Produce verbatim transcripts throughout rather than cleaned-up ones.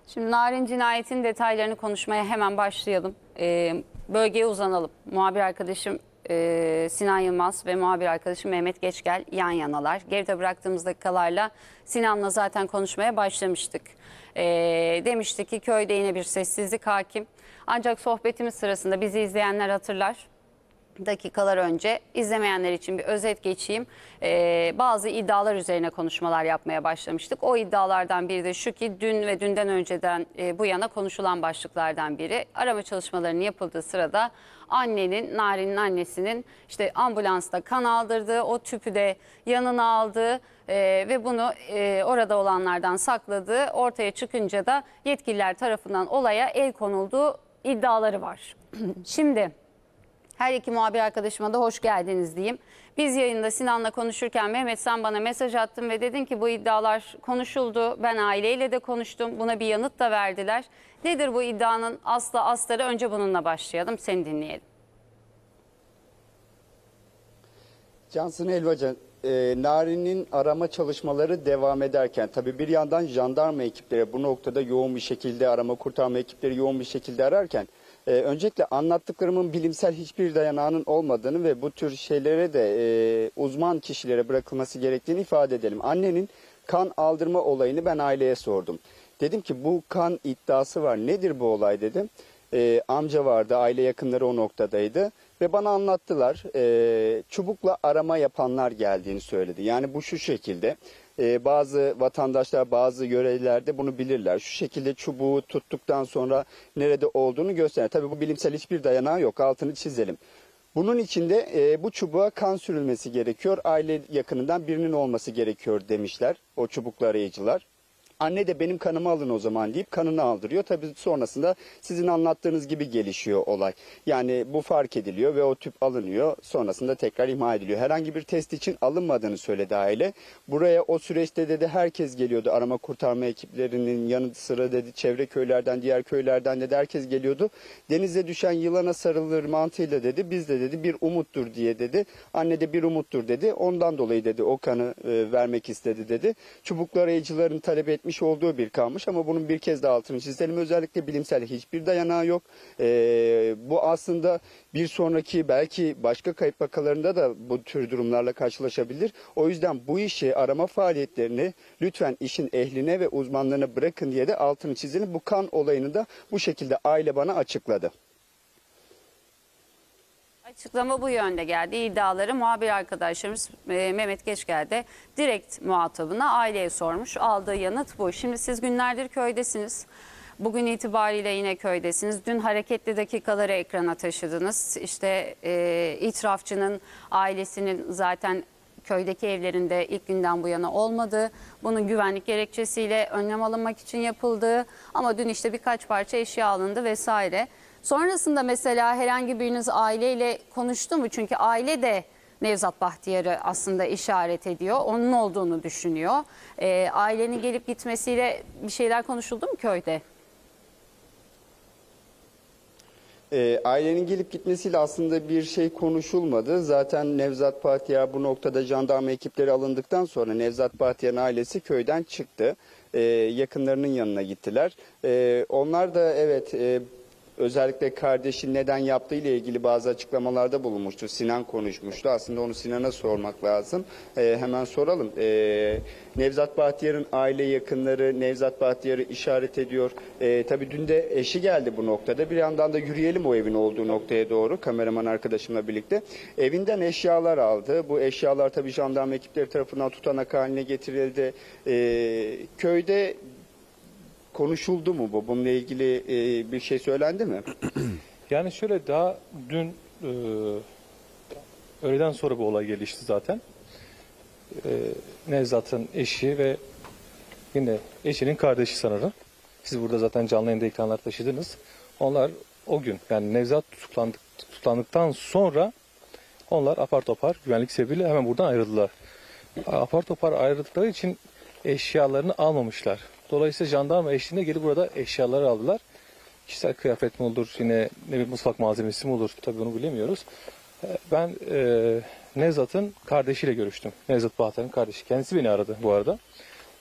Şimdi Narin cinayetinin detaylarını konuşmaya hemen başlayalım. Ee, bölgeye uzanalım. Muhabir arkadaşım e, Sinan Yılmaz ve muhabir arkadaşım Mehmet Geçgel yan yanalar. Geride bıraktığımız dakikalarla Sinan'la zaten konuşmaya başlamıştık. Ee, demişti ki köyde yine bir sessizlik hakim. Ancak sohbetimiz sırasında bizi izleyenler hatırlar. Dakikalar önce izlemeyenler için bir özet geçeyim. Ee, bazı iddialar üzerine konuşmalar yapmaya başlamıştık. O iddialardan biri de şu ki dün ve dünden önceden e, bu yana konuşulan başlıklardan biri. Arama çalışmalarının yapıldığı sırada annenin, Narin'in annesinin işte ambulansta kan aldırdığı, o tüpü de yanına aldığı e, ve bunu e, orada olanlardan sakladığı ortaya çıkınca da yetkililer tarafından olaya el konulduğu iddiaları var. Şimdi her iki muhabir arkadaşıma da hoş geldiniz diyeyim. Biz yayında Sinan'la konuşurken Mehmet sen bana mesaj attın ve dedin ki bu iddialar konuşuldu. Ben aileyle de konuştum. Buna bir yanıt da verdiler. Nedir bu iddianın aslı astarı? Önce bununla başlayalım. Seni dinleyelim. Cansın Elvacan, e, Narin'in arama çalışmaları devam ederken tabii bir yandan jandarma ekipleri bu noktada yoğun bir şekilde arama kurtarma ekipleri yoğun bir şekilde ararken Ee, öncelikle anlattıklarımın bilimsel hiçbir dayanağının olmadığını ve bu tür şeylere de e, uzman kişilere bırakılması gerektiğini ifade edelim. Annenin kan aldırma olayını ben aileye sordum. Dedim ki bu kan iddiası var, nedir bu olay dedim. Ee, amca vardı, aile yakınları o noktadaydı ve bana anlattılar. Ee, çubukla arama yapanlar geldiğini söyledi. Yani bu şu şekilde. Ee, bazı vatandaşlar, bazı yörelerde bunu bilirler. Şu şekilde çubuğu tuttuktan sonra nerede olduğunu gösterir. Tabii bu bilimsel hiçbir dayanağı yok. Altını çizelim. Bunun içinde e, bu çubuğa kan sürülmesi gerekiyor. Aile yakınından birinin olması gerekiyor demişler o çubuklu arayıcılar. Anne de benim kanımı alın o zaman deyip kanını aldırıyor. Tabii sonrasında sizin anlattığınız gibi gelişiyor olay. Yani bu fark ediliyor ve o tüp alınıyor. Sonrasında tekrar imha ediliyor. Herhangi bir test için alınmadığını söyledi aile. Buraya o süreçte dedi herkes geliyordu. Arama kurtarma ekiplerinin yanı sıra dedi çevre köylerden, diğer köylerden dedi herkes geliyordu. Denize düşen yılana sarılır mantığıyla dedi. Biz de dedi bir umuttur diye dedi. Anne de bir umuttur dedi. Ondan dolayı dedi o kanı e, vermek istedi dedi. Çubuklu arayıcıların talep etmiş olduğu bir kanmış ama bunun bir kez daha altını çizelim. Özellikle bilimsel hiçbir dayanağı yok. Ee, bu aslında bir sonraki belki başka kayıp vakalarında da bu tür durumlarla karşılaşabilir. O yüzden bu işi arama faaliyetlerini lütfen işin ehline ve uzmanlarına bırakın diye de altını çizelim. Bu kan olayını da bu şekilde aile bana açıkladı. Açıklama bu yönde geldi. İddiaları muhabir arkadaşlarımız e, Mehmet Geçgel de direkt muhatabına aileye sormuş. Aldığı yanıt bu. Şimdi siz günlerdir köydesiniz. Bugün itibariyle yine köydesiniz. Dün hareketli dakikaları ekrana taşıdınız. İşte e, itirafçının ailesinin zaten köydeki evlerinde ilk günden bu yana olmadığı, bunun güvenlik gerekçesiyle önlem alınmak için yapıldığı ama dün işte birkaç parça eşya alındı vesaire. Sonrasında mesela herhangi biriniz aileyle konuştu mu? Çünkü aile de Nevzat Bahtiyar'ı aslında işaret ediyor. Onun olduğunu düşünüyor. E, ailenin gelip gitmesiyle bir şeyler konuşuldu mu köyde? E, ailenin gelip gitmesiyle aslında bir şey konuşulmadı. Zaten Nevzat Bahtiyar bu noktada jandarma ekipleri alındıktan sonra Nevzat Bahtiyar'ın ailesi köyden çıktı. E, yakınlarının yanına gittiler. E, onlar da evet... E, Özellikle kardeşin neden yaptığı ile ilgili bazı açıklamalarda bulunmuştu. Sinan konuşmuştu. Aslında onu Sinan'a sormak lazım. Ee, hemen soralım. Ee, Nevzat Bahtiyar'ın aile yakınları Nevzat Bahtiyar'ı işaret ediyor. Ee, tabii dün de eşi geldi bu noktada. Bir yandan da yürüyelim o evin olduğu noktaya doğru. Kameraman arkadaşımla birlikte. Evinden eşyalar aldı. Bu eşyalar tabii jandarma ekipleri tarafından tutanak haline getirildi. Ee, köyde konuşuldu mu bu? Bununla ilgili e, bir şey söylendi mi? Yani şöyle daha dün e, öğleden sonra bu olay gelişti zaten. E, Nevzat'ın eşi ve yine eşinin kardeşi sanırım. Siz burada zaten canlı yayında ekranlar taşıdınız. Onlar o gün yani Nevzat tutuklandık, tutuklandıktan sonra onlar apar topar güvenlik sebebiyle hemen buradan ayrıldılar. Apar topar ayrıldıkları için eşyalarını almamışlar. Dolayısıyla jandarma eşliğinde gelip burada eşyaları aldılar. Kişisel kıyafet mi olur, yine ne bileyim mutfak malzemesi mi olur, tabii onu bilemiyoruz. Ben e, Nevzat'ın kardeşiyle görüştüm. Nevzat Bahtiyar'ın kardeşi. Kendisi beni aradı bu arada.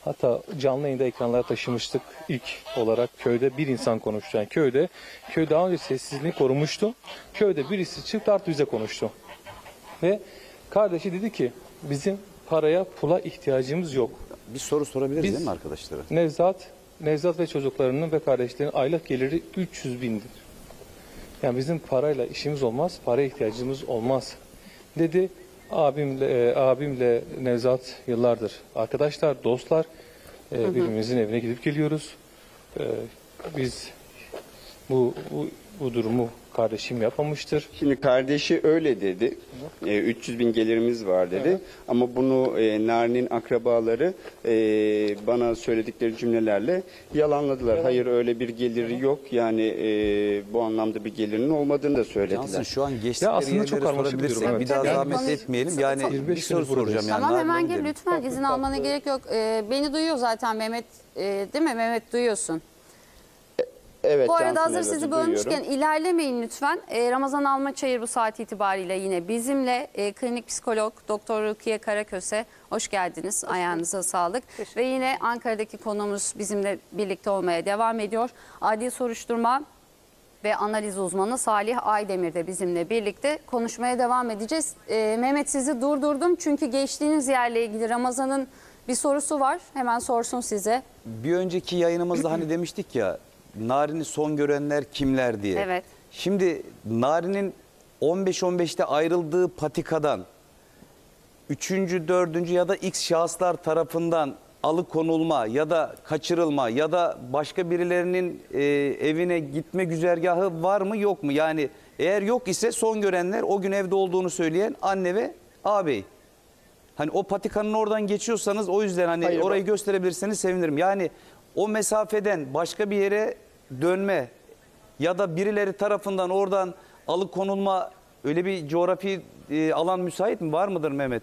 Hatta canlı yayında ekranlara taşımıştık ilk olarak köyde bir insan konuştu. Yani köyde, köy daha önce sessizliğini korumuştu. Köyde birisi çıktı artık bize konuştu. Ve kardeşi dedi ki bizim paraya pula ihtiyacımız yok. Bir soru sorabiliriz Biz- değil mi arkadaşlara? Nevzat, Nevzat ve çocuklarının ve kardeşlerinin aylık geliri üç yüz bindir. Yani bizim parayla işimiz olmaz, paraya ihtiyacımız olmaz dedi. Abimle, e, abimle Nevzat yıllardır arkadaşlar, dostlar. E, birbirimizin evine gidip geliyoruz. E, biz bu, bu bu durumu kardeşim yapmamıştır. Şimdi kardeşi öyle dedi. E, üç yüz bin gelirimiz var dedi. Evet. Ama bunu e, Narin'in akrabaları e, bana söyledikleri cümlelerle yalanladılar. Hayır öyle bir geliri yok. Yani e, bu anlamda bir gelirinin olmadığını da söylediler. Cansın şu an Ya geçtikleri aslında çok yerlere karmaşık bir durum, sorabilirsek evet. bir daha Tabii. zahmet Konuş- etmeyelim. Yani yirmi beş bir soru gündür buradayız. soracağım. Yani Tamam hemen Narin'e gel gidelim. lütfen, izin almana gerek yok. Ee, beni duyuyor zaten Mehmet, e, değil mi? Mehmet duyuyorsun. Evet, Bu arada Cansın hazır Elvacı, sizi duyuyorum. bölmüşken ilerlemeyin lütfen. Ee, Ramazan Almaçayır bu saat itibariyle yine bizimle. Ee, klinik psikolog Doktor Rukiye Karaköse, hoş geldiniz. Ayağınıza sağlık. Ve yine Ankara'daki konuğumuz bizimle birlikte olmaya devam ediyor. Adli soruşturma ve analiz uzmanı Salih Aydemir de bizimle birlikte konuşmaya devam edeceğiz. Ee, Mehmet sizi durdurdum çünkü geçtiğiniz yerle ilgili Ramazan'ın bir sorusu var. Hemen sorsun size. Bir önceki yayınımızda hani demiştik ya Narin'i son görenler kimler diye. Evet. Şimdi Narin'in on beş on beşte ayrıldığı patikadan üçüncü, dördüncü ya da X şahıslar tarafından alıkonulma ya da kaçırılma ya da başka birilerinin e, evine gitme güzergahı var mı yok mu? Yani eğer yok ise son görenler o gün evde olduğunu söyleyen anne ve ağabey. Hani o patikanın oradan geçiyorsanız o yüzden hani Hayır, orayı bak- gösterebilirseniz sevinirim. Yani o mesafeden başka bir yere dönme ya da birileri tarafından oradan alıkonulma öyle bir coğrafi e, alan müsait mi? Var mıdır Mehmet?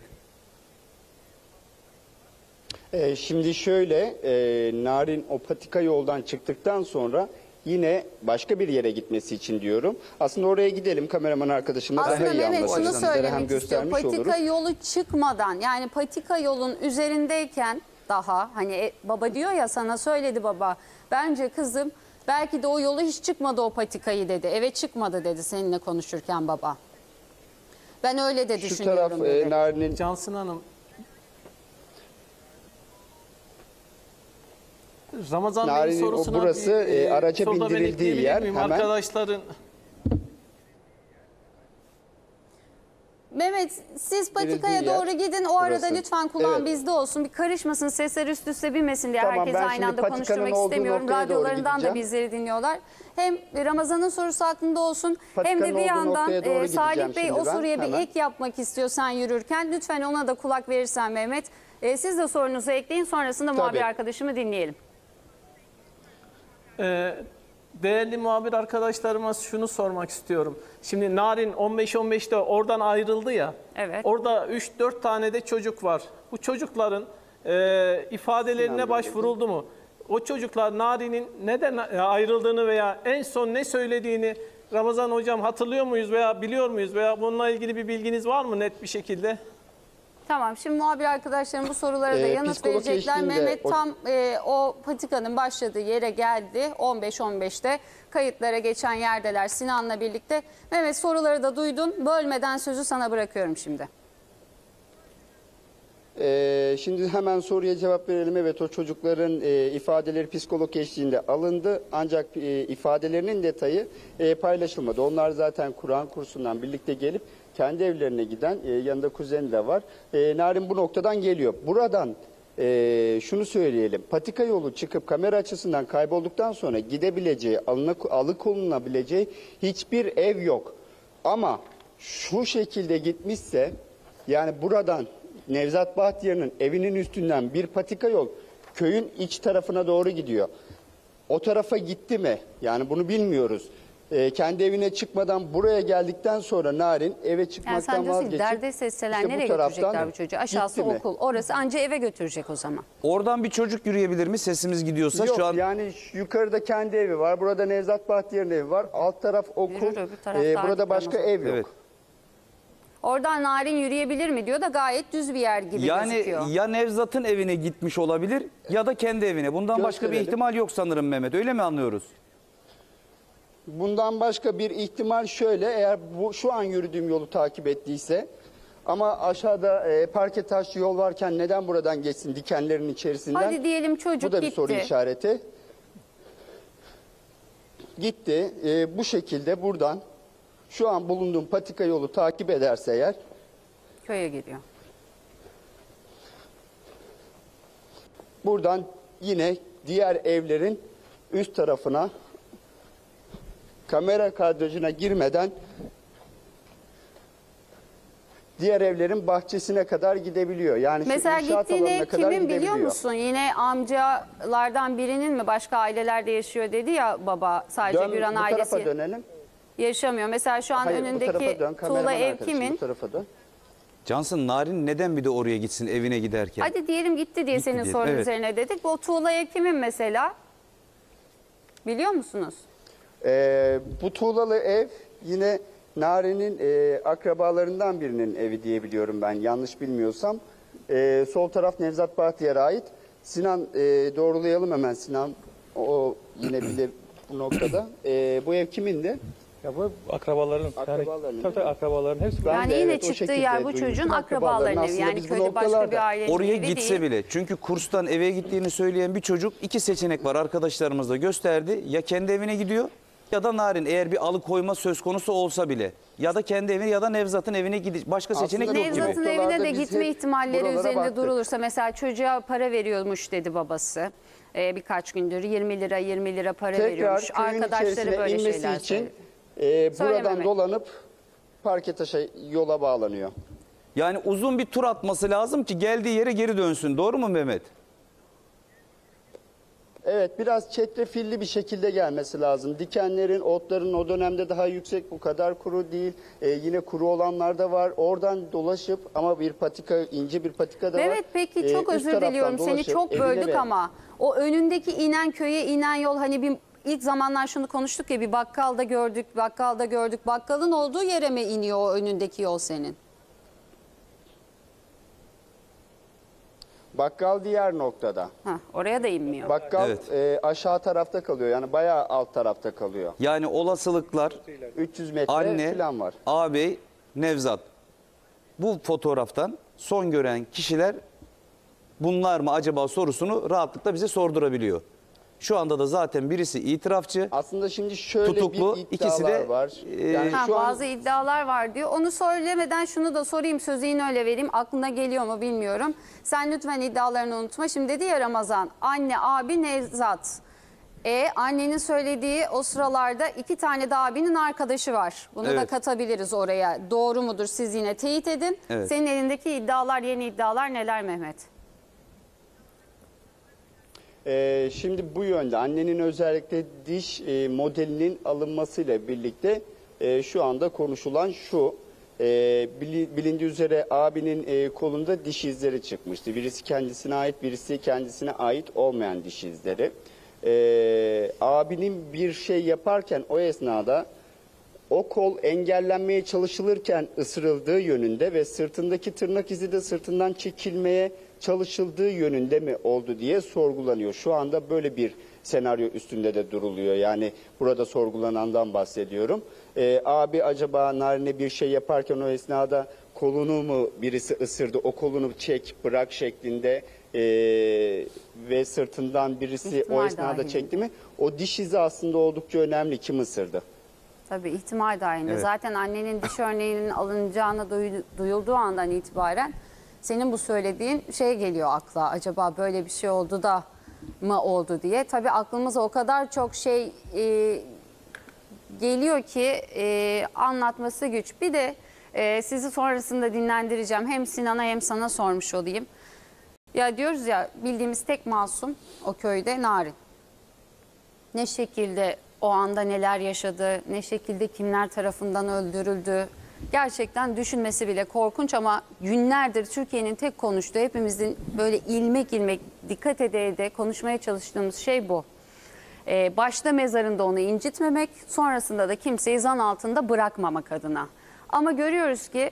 Ee, şimdi şöyle, e, Narin o patika yoldan çıktıktan sonra yine başka bir yere gitmesi için diyorum. Aslında oraya gidelim, kameraman arkadaşımla daha Aslında iyi Mehmet anlatır. şunu Sizlere hem söylemek istiyor. göstermiş Patika oluruz. yolu çıkmadan, yani patika yolun üzerindeyken daha hani e, baba diyor ya, sana söyledi baba. Bence kızım belki de o yolu hiç çıkmadı o patikayı dedi. Eve çıkmadı dedi seninle konuşurken baba. Ben öyle de Şu düşünüyorum taraf dedi. e, Narin'in Cansın Hanım, Ramazan Bey'in Narin'in o sorusuna burası, bir, e, araca soruda ben bindirildiği ekleyebilir yer miyim? hemen. Arkadaşların Mehmet siz patikaya Verildiği yer doğru gidin. O arada burası. lütfen kulağın Evet. bizde olsun. Bir karışmasın, sesler üst üste binmesin diye. Tamam, Herkes ben aynı şimdi anda patikanın konuşturmak olduğu istemiyorum. noktaya doğru Radyolarından da gideceğim. bizleri dinliyorlar. Hem Ramazan'ın sorusu aklında olsun. Patikanın hem de bir olduğu yandan noktaya doğru e, Salih gideceğim Bey şimdi o ben, soruya bir hemen. ek yapmak istiyor sen yürürken. Lütfen ona da kulak verirsen Mehmet. E, siz de sorunuzu ekleyin, sonrasında Tabii. muhabir arkadaşımı dinleyelim. e, değerli muhabir arkadaşlarıma şunu sormak istiyorum. Şimdi Narin on beş on beşte oradan ayrıldı ya. Evet. Orada üç dört tane de çocuk var. Bu çocukların e, ifadelerine başvuruldu mu? O çocuklar Narin'in neden ayrıldığını veya en son ne söylediğini Ramazan hocam hatırlıyor muyuz veya biliyor muyuz veya bununla ilgili bir bilginiz var mı net bir şekilde? Tamam, şimdi muhabir arkadaşlarım bu sorulara da Ee, yanıt psikolog verecekler. eşliğinde Mehmet o- tam e, o patikanın başladığı yere geldi. on beş on beşte kayıtlara geçen yerdeler Sinan'la birlikte. Mehmet soruları da duydun. Bölmeden sözü sana bırakıyorum şimdi. Ee, şimdi hemen soruya cevap verelim. Evet, o çocukların e, ifadeleri psikolog eşliğinde alındı. Ancak e, ifadelerinin detayı e, paylaşılmadı. Onlar zaten Kur'an kursundan birlikte gelip kendi evlerine giden, e, yanında kuzeni de var. E, Narin bu noktadan geliyor. Buradan e, şunu söyleyelim. Patika yolu çıkıp kamera açısından kaybolduktan sonra gidebileceği, alına, alıkonulabileceği hiçbir ev yok. Ama şu şekilde gitmişse, yani buradan Nevzat Bahtiyar'ın evinin üstünden bir patika yol köyün iç tarafına doğru gidiyor. O tarafa gitti mi? Yani bunu bilmiyoruz. Ee, kendi evine çıkmadan buraya geldikten sonra Narin eve Yani çıkmaktan sen diyorsun ki vazgeçip derdest etseler işte bu nereye taraftan götürecekler bu çocuğu? Aşağısı gitti mi? okul. Orası anca eve götürecek o zaman. Oradan bir çocuk yürüyebilir mi? Sesimiz gidiyorsa Yok, şu an yani şu yukarıda kendi evi var. Burada Nevzat Bahtiyar'ın evi var. Alt taraf okul. Yürür, öbür tarafta Ee, artık burada başka Ramazan. ev yok. Evet. Oradan Narin yürüyebilir mi diyor da gayet düz bir yer gibi Yani gözüküyor. ya Nevzat'ın evine gitmiş olabilir ya da kendi evine. Bundan başka bir Gösterelim. ihtimal yok sanırım Mehmet. Öyle mi anlıyoruz? Bundan başka bir ihtimal şöyle, eğer bu şu an yürüdüğüm yolu takip ettiyse, ama aşağıda e, parke taşlı yol varken neden buradan geçsin dikenlerin içerisinden? Hadi diyelim çocuk Bu da bir gitti. soru işareti. Gitti. E, bu şekilde buradan şu an bulunduğum patika yolu takip ederse eğer, Köye gidiyor. buradan yine diğer evlerin üst tarafına, kamera kadrajına girmeden diğer evlerin bahçesine kadar gidebiliyor. Yani şu Mesela inşaat gittiğini alanına kadar kimin biliyor gidebiliyor. musun? Yine amcalardan birinin mi, başka ailelerde yaşıyor dedi ya baba, sadece Dön, Güran bu ailesi tarafa dönelim. yaşamıyor. Mesela şu an Hayır, bu önündeki tarafa dön. tuğla Kameraman ev arkadaşım, kimin? Bu tarafa dön. Cansın, Narin neden bir de oraya gitsin evine giderken? Hadi diyelim gitti diye Gitti senin diye, sorun evet. üzerine dedik. O tuğla ev kimin mesela? Biliyor musunuz? Ee, bu tuğlalı ev yine Narin'in e, akrabalarından birinin evi diye biliyorum ben, yanlış bilmiyorsam. Ee, sol taraf Nevzat Bahtiyar'a ait. Sinan, e, doğrulayalım hemen Sinan. O yine bilir bu noktada. Ee, bu ev kimindi? Ya bu akrabaların, Akrabaların, yani tabii tabii akrabaların hepsi. Ben Yani de yine evet, o çıktığı şekilde yer bu duydum. çocuğun Tüm akrabaların evi. aslında Yani biz bu köyde başka noktalarda- bir ailenin Oraya evi gitse değil. bile, çünkü kurstan eve gittiğini söyleyen bir çocuk, iki seçenek var, arkadaşlarımız da gösterdi. Ya kendi evine gidiyor ya da Narin, eğer bir alıkoyma söz konusu olsa bile, ya da kendi evine ya da Nevzat'ın evine gidiyor. Başka Aslında seçenek bu yok gibi. Nevzat'ın evine noktalarda de biz gitme hep ihtimalleri buralara üzerinde baktık. durulursa, mesela çocuğa para veriyormuş dedi babası. Ee, birkaç gündür yirmi lira yirmi lira para Tekrar veriyormuş. köyün Arkadaşları içerisine böyle inmesi şeyler için söyledi. e, buradan Söylememek. dolanıp parke taşa yola bağlanıyor. Yani uzun bir tur atması lazım ki geldiği yere geri dönsün. Doğru mu Mehmet? Evet, biraz çetrefilli bir şekilde gelmesi lazım. Dikenlerin, otların o dönemde daha yüksek, bu kadar kuru değil. Ee, yine kuru olanlar da var. Oradan dolaşıp, ama bir patika, ince bir patika da var. Evet, peki Ee, çok üst özür taraftan diliyorum. Seni dolaşıp çok evine böldük ve- ama o önündeki inen köye inen yol, hani bir ilk zamanlar şunu konuştuk ya, bir bakkalda gördük, bakkalda gördük. Bakkalın olduğu yere mi iniyor o önündeki yol senin? Bakkal diğer noktada. Hah, oraya da inmiyor. Bakkal Evet. e, aşağı tarafta kalıyor. Yani bayağı alt tarafta kalıyor. Yani olasılıklar üç yüz metre anne, falan var. ağabey, Nevzat. Bu fotoğraftan son gören kişiler bunlar mı acaba sorusunu rahatlıkla bize sordurabiliyor. Şu anda da zaten birisi itirafçı. Aslında şimdi şöyle Tutuklu, bir iddialar ikisi de, var. e, Yani Ha, şu an bazı iddialar var diyor. Onu söylemeden şunu da sorayım, sözü yine öyle vereyim. Aklına geliyor mu bilmiyorum. Sen lütfen iddialarını unutma. Şimdi dedi ya Ramazan, anne, abi, Nevzat. E annenin söylediği o sıralarda iki tane de abinin arkadaşı var. Bunu da Evet. katabiliriz oraya. Doğru mudur, siz yine teyit edin. Evet. Senin elindeki iddialar, yeni iddialar neler Mehmet? Ee, şimdi bu yönde annenin özellikle diş e, modelinin alınmasıyla birlikte e, şu anda konuşulan şu. E, bili- bilindiği üzere abinin e, kolunda diş izleri çıkmıştı. Birisi kendisine ait, birisi kendisine ait olmayan diş izleri. E, abinin bir şey yaparken o esnada o kol engellenmeye çalışılırken ısırıldığı yönünde ve sırtındaki tırnak izi de sırtından çekilmeye çalışıldığı yönünde mi oldu diye sorgulanıyor. Şu anda böyle bir senaryo üstünde de duruluyor. Yani burada sorgulanandan bahsediyorum. Ee, abi acaba Narin'e bir şey yaparken o esnada kolunu mu birisi ısırdı, o kolunu çek bırak şeklinde ee, ve sırtından birisi İhtimal o esnada dahilinde. çekti mi? O diş izi aslında oldukça önemli, kim ısırdı? Tabii ihtimal dahilinde. Evet. Zaten annenin diş örneğinin alınacağını duyu- duyulduğu andan itibaren senin bu söylediğin şey geliyor akla. Acaba böyle bir şey oldu da mı oldu diye. Tabii aklımıza o kadar çok şey e, geliyor ki e, anlatması güç. Bir de e, sizi sonrasında dinlendireceğim. Hem Sinan'a hem sana sormuş olayım. Ya diyoruz ya, bildiğimiz tek masum o köyde Narin. Ne şekilde o anda neler yaşadı, ne şekilde kimler tarafından öldürüldü. Gerçekten düşünmesi bile korkunç ama günlerdir Türkiye'nin tek konuştuğu, hepimizin böyle ilmek ilmek dikkat ede ede konuşmaya çalıştığımız şey bu. Ee, başta mezarında onu incitmemek, sonrasında da kimseyi zan altında bırakmamak adına. Ama görüyoruz ki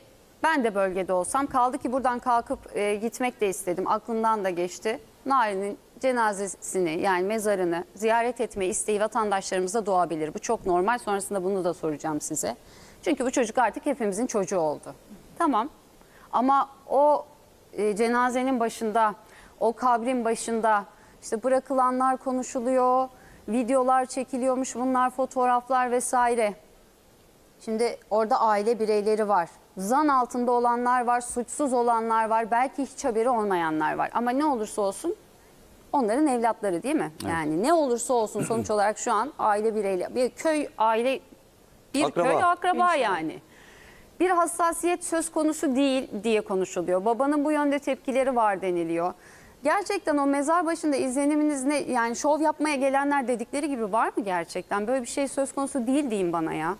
Ben de bölgede olsam, kaldı ki buradan kalkıp e, gitmek de istedim. Aklımdan da geçti. Nari'nin cenazesini, yani mezarını ziyaret etme isteği vatandaşlarımızda doğabilir. Bu çok normal. Sonrasında bunu da soracağım size. Çünkü bu çocuk artık hepimizin çocuğu oldu. Tamam. Ama o e, cenazenin başında, o kabrin başında işte bırakılanlar konuşuluyor, videolar çekiliyormuş, bunlar fotoğraflar vesaire. Şimdi orada aile bireyleri var. Zan altında olanlar var, suçsuz olanlar var, belki hiç haberi olmayanlar var. Ama ne olursa olsun onların evlatları, değil mi? Evet. Yani ne olursa olsun sonuç olarak şu an aile bireyleri, bir köy aile, bir Akraba. köy akraba İnşallah. yani. Bir hassasiyet söz konusu değil diye konuşuluyor. Babanın bu yönde tepkileri var deniliyor. Gerçekten o mezar başında izleniminiz ne? Yani şov yapmaya gelenler dedikleri gibi var mı gerçekten? Böyle bir şey söz konusu değil diyeyim bana ya.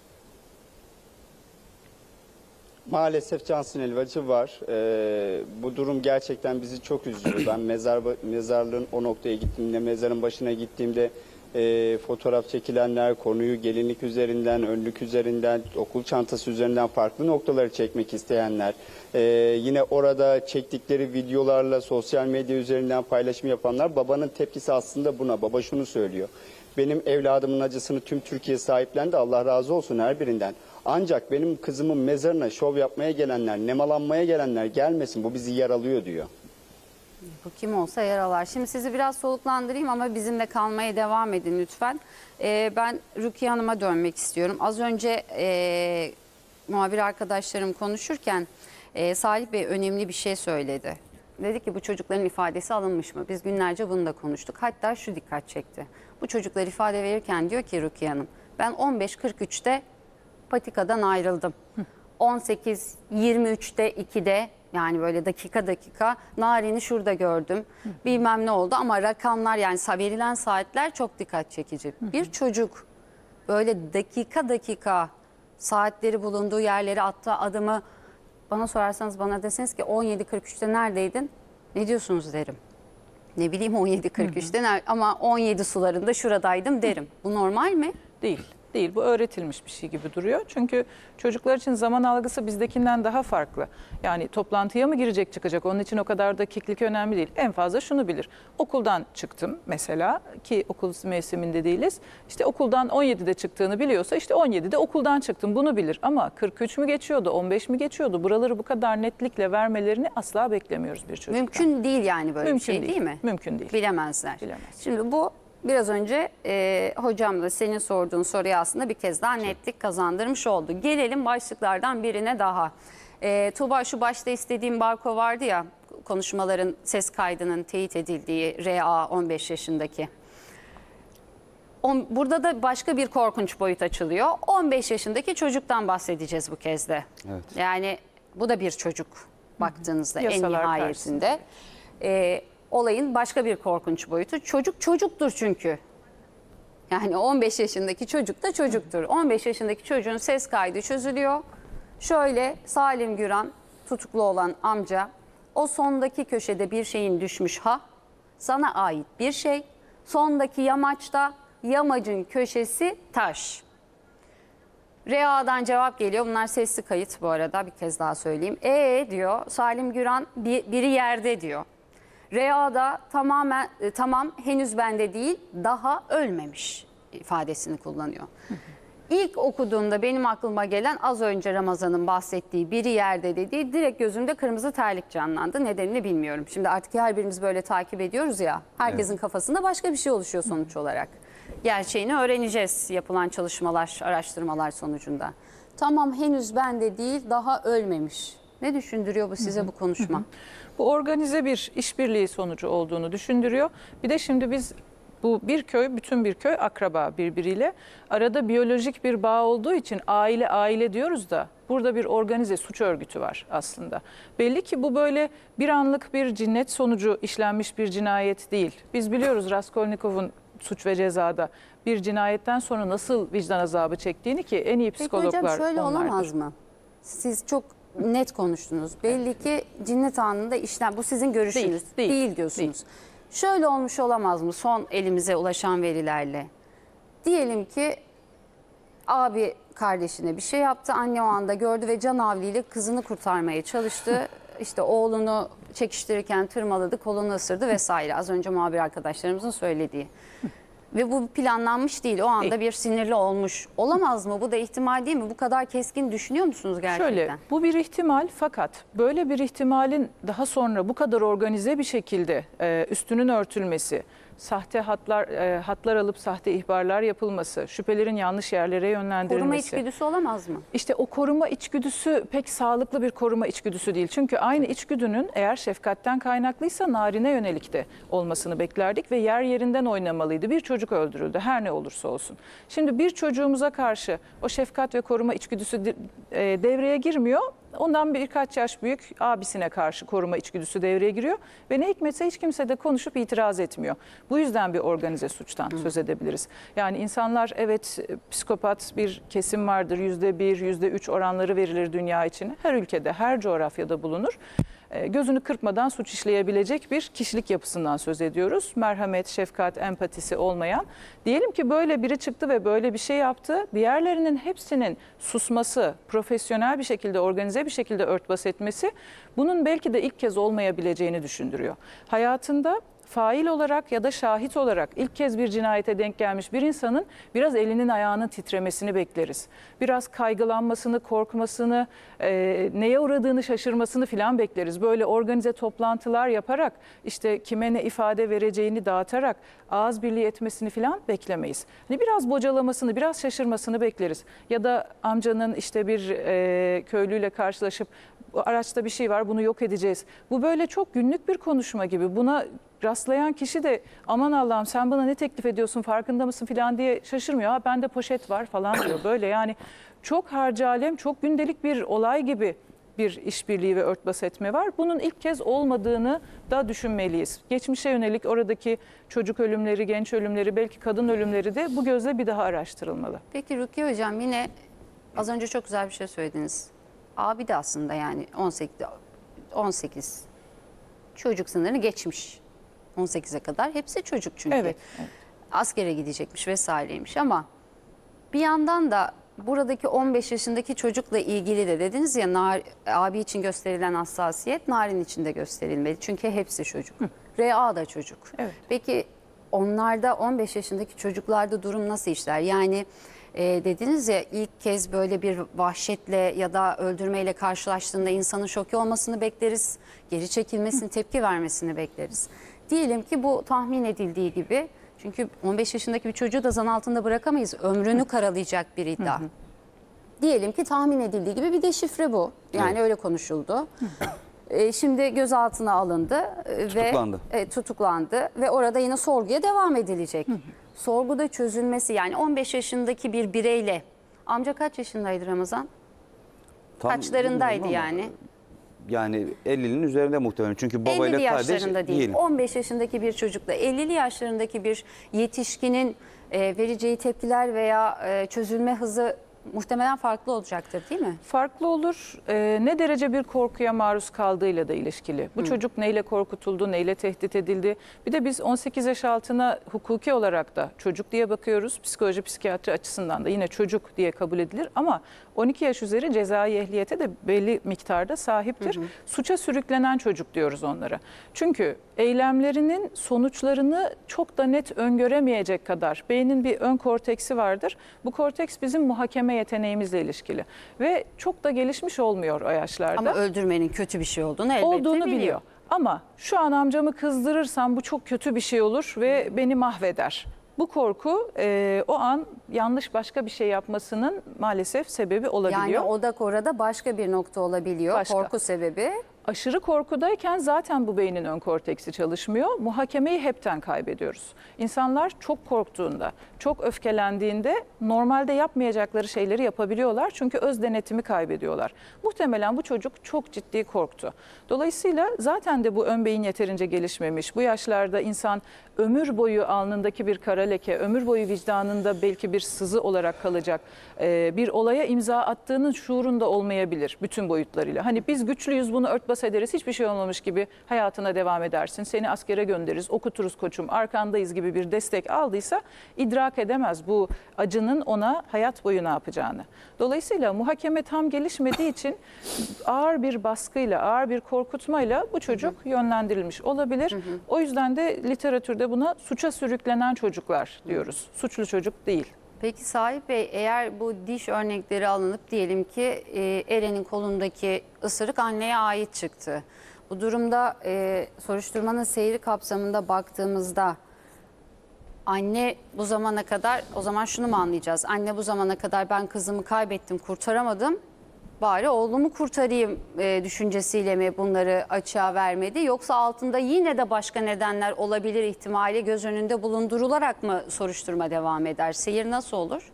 Maalesef Cansın Elvacı var. Ee, bu durum gerçekten bizi çok üzüyor. Ben mezar mezarlığın o noktaya gittiğimde, mezarın başına gittiğimde e, fotoğraf çekilenler, konuyu gelinlik üzerinden, önlük üzerinden, okul çantası üzerinden farklı noktaları çekmek isteyenler, e, yine orada çektikleri videolarla sosyal medya üzerinden paylaşım yapanlar, babanın tepkisi aslında buna. Baba şunu söylüyor: benim evladımın acısını tüm Türkiye sahiplendi, Allah razı olsun her birinden. Ancak benim kızımın mezarına şov yapmaya gelenler, nemalanmaya gelenler gelmesin, bu bizi yaralıyor diyor. Bu kim olsa yaralar. Şimdi sizi biraz soluklandırayım ama bizimle kalmaya devam edin lütfen. Ee, ben Rukiye Hanım'a dönmek istiyorum. Az önce e, muhabir arkadaşlarım konuşurken e, Salih Bey önemli bir şey söyledi. Dedi ki bu çocukların ifadesi alınmış mı? Biz günlerce bunu da konuştuk. Hatta şu dikkat çekti. Bu çocuklar ifade verirken diyor ki Rukiye Hanım, ben on beş kırk üçte patikadan ayrıldım. on sekiz yirmi üçte ikide, yani böyle dakika dakika Narin'i şurada gördüm. Bilmem ne oldu ama rakamlar, yani verilen saatler çok dikkat çekici. Bir çocuk böyle dakika dakika saatleri bulunduğu yerlere attığı adımı, bana sorarsanız, bana deseniz ki on yedi kırk üçte neredeydin? Ne diyorsunuz derim. Ne bileyim on yedi kırk üçte nerede, ama on yedi sularında şuradaydım derim. Bu normal mi? Değil. Değil. Bu öğretilmiş bir şey gibi duruyor. Çünkü çocuklar için zaman algısı bizdekinden daha farklı. Yani toplantıya mı girecek çıkacak? Onun için o kadar dakiklik önemli değil. En fazla şunu bilir: okuldan çıktım mesela, ki okul mevsiminde değiliz. İşte okuldan on yedide çıktığını biliyorsa işte on yedide okuldan çıktım, bunu bilir. Ama kırk üç mü geçiyordu, on beş mi geçiyordu? Buraları bu kadar netlikle vermelerini asla beklemiyoruz bir çocuktan. Mümkün değil yani böyle Mümkün bir şey değil. değil mi? Mümkün değil. Bilemezler. Bilemez. Şimdi bu biraz önce e, hocam da senin sorduğun soruya aslında bir kez daha netlik kazandırmış oldu. Gelelim başlıklardan birine daha. E, Tuğba, şu başta istediğim barko vardı ya, konuşmaların ses kaydının teyit edildiği R A on beş yaşındaki. On, burada da başka bir korkunç boyut açılıyor. on beş yaşındaki çocuktan bahsedeceğiz bu kez de. Evet. Yani bu da bir çocuk baktığınızda en Yasalar nihayetinde. E, olayın başka bir korkunç boyutu. Çocuk çocuktur çünkü. Yani on beş yaşındaki çocuk da çocuktur. on beş yaşındaki çocuğun ses kaydı çözülüyor. Şöyle, Salim Güran, tutuklu olan amca, o sondaki köşede bir şeyin düşmüş ha, sana ait bir şey. Sondaki yamaçta, yamacın köşesi taş. R A'dan cevap geliyor. Bunlar sesli kayıt bu arada, bir kez daha söyleyeyim. E diyor Salim Güran, bir, biri yerde diyor. R A'da tamamen e, tamam henüz bende değil, daha ölmemiş ifadesini kullanıyor. İlk okuduğumda benim aklıma gelen, az önce Ramazan'ın bahsettiği biri yerde dediği, direkt gözümde kırmızı terlik canlandı. Nedenini bilmiyorum. Şimdi artık her birimiz böyle takip ediyoruz ya, herkesin evet. kafasında başka bir şey oluşuyor sonuç olarak. Gerçeğini öğreneceğiz yapılan çalışmalar, araştırmalar sonucunda. Tamam henüz bende değil, daha ölmemiş. Ne düşündürüyor bu size, bu konuşma? Bu organize bir işbirliği sonucu olduğunu düşündürüyor. Bir de şimdi biz, bu bir köy, bütün bir köy akraba birbiriyle. Arada biyolojik bir bağ olduğu için aile aile diyoruz da burada bir organize suç örgütü var aslında. Belli ki bu böyle bir anlık bir cinnet sonucu işlenmiş bir cinayet değil. Biz biliyoruz Raskolnikov'un Suç ve Ceza'da bir cinayetten sonra nasıl vicdan azabı çektiğini, ki en iyi psikologlar onlardır. Peki hocam şöyle onlardır. olamaz mı? Siz çok net konuştunuz. Belli ki cinnet anında işlem, bu sizin görüşünüz Değil, değil, değil, diyorsunuz. değil. Şöyle olmuş olamaz mı son elimize ulaşan verilerle? Diyelim ki abi kardeşine bir şey yaptı. Anne o anda gördü ve can havliyle kızını kurtarmaya çalıştı. İşte oğlunu çekiştirirken tırmaladı, kolunu ısırdı vesaire. Az önce muhabir arkadaşlarımızın söylediği. Ve bu planlanmış değil. O anda bir sinirli olmuş. Olamaz mı? Bu da ihtimal değil mi? Bu kadar keskin düşünüyor musunuz gerçekten? Şöyle, bu bir ihtimal, fakat böyle bir ihtimalin daha sonra bu kadar organize bir şekilde e, üstünün örtülmesi, sahte hatlar e, hatlar alıp sahte ihbarlar yapılması, şüphelerin yanlış yerlere yönlendirilmesi. Koruma içgüdüsü olamaz mı? İşte o koruma içgüdüsü pek sağlıklı bir koruma içgüdüsü değil. Çünkü aynı içgüdünün eğer şefkatten kaynaklıysa narine yönelik de olmasını beklerdik ve yer yerinden oynamalıydı. Bir çocuk öldürüldü, her ne olursa olsun. Şimdi bir çocuğumuza karşı o şefkat ve koruma içgüdüsü devreye girmiyor. Ondan birkaç yaş büyük abisine karşı koruma içgüdüsü devreye giriyor ve ne hikmetse hiç kimse de konuşup itiraz etmiyor. Bu yüzden bir organize suçtan hmm. söz edebiliriz. Yani insanlar, evet, psikopat bir kesim vardır. Yüzde bir, yüzde üç oranları verilir dünya için. Her ülkede, her coğrafyada bulunur. Gözünü kırpmadan suç işleyebilecek bir kişilik yapısından söz ediyoruz. Merhamet, şefkat, empatisi olmayan. Diyelim ki böyle biri çıktı ve böyle bir şey yaptı. Diğerlerinin hepsinin susması, profesyonel bir şekilde, organize bir şekilde örtbas etmesi bunun belki de ilk kez olmayabileceğini düşündürüyor. Hayatında fail olarak ya da şahit olarak ilk kez bir cinayete denk gelmiş bir insanın biraz elinin ayağının titremesini bekleriz. Biraz kaygılanmasını, korkmasını, e, neye uğradığını şaşırmasını filan bekleriz. Böyle organize toplantılar yaparak, işte kime ne ifade vereceğini dağıtarak ağız birliği etmesini filan beklemeyiz. Hani biraz bocalamasını, biraz şaşırmasını bekleriz. Ya da amcanın işte bir e, köylüyle karşılaşıp araçta bir şey var, bunu yok edeceğiz. Bu böyle çok günlük bir konuşma gibi. Buna rastlayan kişi de aman Allah'ım sen bana ne teklif ediyorsun, farkında mısın falan diye şaşırmıyor. Ha, bende poşet var falan diyor. Böyle yani çok harcalem, çok gündelik bir olay gibi bir işbirliği ve örtbas etme var. Bunun ilk kez olmadığını da düşünmeliyiz. Geçmişe yönelik oradaki çocuk ölümleri, genç ölümleri, belki kadın ölümleri de bu gözle bir daha araştırılmalı. Peki Rukiye Hocam, yine az önce çok güzel bir şey söylediniz. Abi de aslında yani on sekiz, on sekiz çocuk sınırını geçmiş. on sekize kadar hepsi çocuk çünkü. Evet, evet. Askere gidecekmiş vesaireymiş ama bir yandan da buradaki on beş yaşındaki çocukla ilgili de dediniz ya, nar, abi için gösterilen hassasiyet Narin için de gösterilmeli. Çünkü hepsi çocuk. Hı. R A da çocuk. Evet. Peki onlarda, on beş yaşındaki çocuklarda durum nasıl işler? Yani e, dediniz ya, ilk kez böyle bir vahşetle ya da öldürmeyle karşılaştığında insanın şoke olmasını bekleriz. Geri çekilmesini, tepki vermesini bekleriz. Diyelim ki bu tahmin edildiği gibi, çünkü on beş yaşındaki bir çocuğu da zan altında bırakamayız. Ömrünü karalayacak bir iddia. Hı hı. Diyelim ki tahmin edildiği gibi bir deşifre bu. Yani evet, öyle konuşuldu. E, şimdi gözaltına alındı tutuklandı. ve e, tutuklandı ve orada yine sorguya devam edilecek. Hı hı. Sorguda çözülmesi, yani on beş yaşındaki bir bireyle, amca kaç yaşındaydı Ramazan? Tam Kaçlarındaydı yani? Yani ellinin üzerinde muhtemelen. Çünkü babayla ellili kardeş yaşlarında değil. değil. on beş yaşındaki bir çocukla ellili yaşlarındaki bir yetişkinin e, vereceği tepkiler veya e, çözülme hızı muhtemelen farklı olacaktır, değil mi? Farklı olur. Ee, ne derece bir korkuya maruz kaldığıyla da ilişkili. Bu Hı. çocuk neyle korkutuldu, neyle tehdit edildi? Bir de biz on sekiz yaş altına hukuki olarak da çocuk diye bakıyoruz. Psikoloji, psikiyatri açısından da yine çocuk diye kabul edilir. Ama on iki yaş üzeri cezai ehliyete de belli miktarda sahiptir. Hı hı. Suça sürüklenen çocuk diyoruz onlara. Çünkü eylemlerinin sonuçlarını çok da net öngöremeyecek kadar beynin bir ön korteksi vardır. Bu korteks bizim muhakeme yeteneğimizle ilişkili ve çok da gelişmiş olmuyor o yaşlarda. Ama öldürmenin kötü bir şey olduğunu elbette olduğunu biliyor. biliyor. Ama şu an amcamı kızdırırsam bu çok kötü bir şey olur ve beni mahveder. Bu korku e, o an yanlış başka bir şey yapmasının maalesef sebebi olabiliyor. Yani odak orada başka bir nokta olabiliyor. Başka. Korku sebebi. Aşırı korkudayken zaten bu beynin ön korteksi çalışmıyor. Muhakemeyi hepten kaybediyoruz. İnsanlar çok korktuğunda, çok öfkelendiğinde normalde yapmayacakları şeyleri yapabiliyorlar. Çünkü öz denetimi kaybediyorlar. Muhtemelen bu çocuk çok ciddi korktu. Dolayısıyla zaten de bu ön beyin yeterince gelişmemiş. Bu yaşlarda insan ömür boyu alnındaki bir kara leke, ömür boyu vicdanında belki bir sızı olarak kalacak bir olaya imza attığının şuurunda olmayabilir bütün boyutlarıyla. Hani biz güçlüyüz, bunu örtbas örtbas ederiz, hiçbir şey olmamış gibi hayatına devam edersin. Seni askere göndeririz, okuturuz koçum, arkandayız gibi bir destek aldıysa idrak edemez bu acının ona hayat boyu ne yapacağını. Dolayısıyla muhakeme tam gelişmediği için ağır bir baskıyla, ağır bir korkutmayla bu çocuk hı hı. yönlendirilmiş olabilir. Hı hı. O yüzden de literatürde buna suça sürüklenen çocuklar diyoruz. Hı. Suçlu çocuk değil. Peki Salih Bey, eğer bu diş örnekleri alınıp diyelim ki e, Eren'in kolundaki ısırık anneye ait çıktı. Bu durumda e, soruşturmanın seyri kapsamında baktığımızda anne bu zamana kadar, o zaman şunu mu anlayacağız? Anne bu zamana kadar ben kızımı kaybettim, kurtaramadım. Bari oğlumu kurtarayım e, düşüncesiyle mi bunları açığa vermedi? Yoksa altında yine de başka nedenler olabilir ihtimali göz önünde bulundurularak mı soruşturma devam eder? Seyir nasıl olur?